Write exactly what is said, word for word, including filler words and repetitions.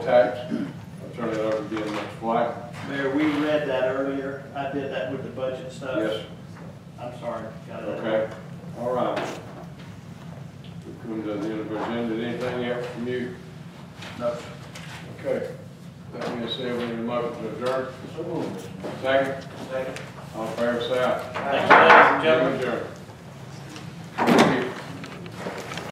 tax. I'll turn it over to you, Mister White. Mayor, we read that earlier. I did that with the budget stuff. Yes. I'm sorry. Got it. Okay. All right. We come to the end of our agenda. Anything else from you? No. Okay. That being said, we need a motion to adjourn. Second? Second. All in favor, say aye. Thank you, ladies and gentlemen. Adjourn.